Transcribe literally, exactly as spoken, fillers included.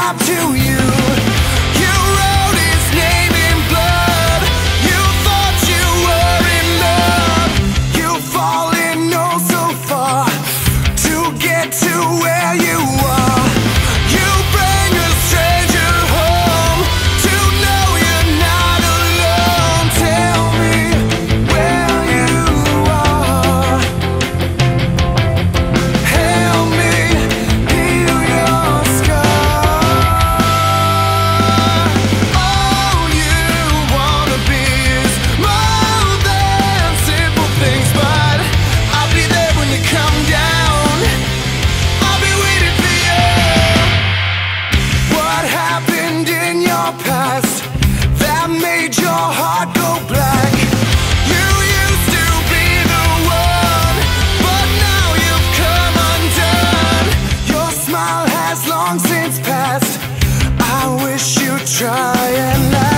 drop to you. You wrote his name in blood. You thought you were in love. You've fallen oh so far to get to where you are. You bring a stranger home to know you're not alone. Tell me where you are. Help me heal your scar. All you wanna be is more than simple things, but I'll be there when you come down. I'll be waiting for you. What happened in your past that made your heart go black? You used to be the one, but now you've come undone. Your smile has long since passed. I wish you'd try and laugh.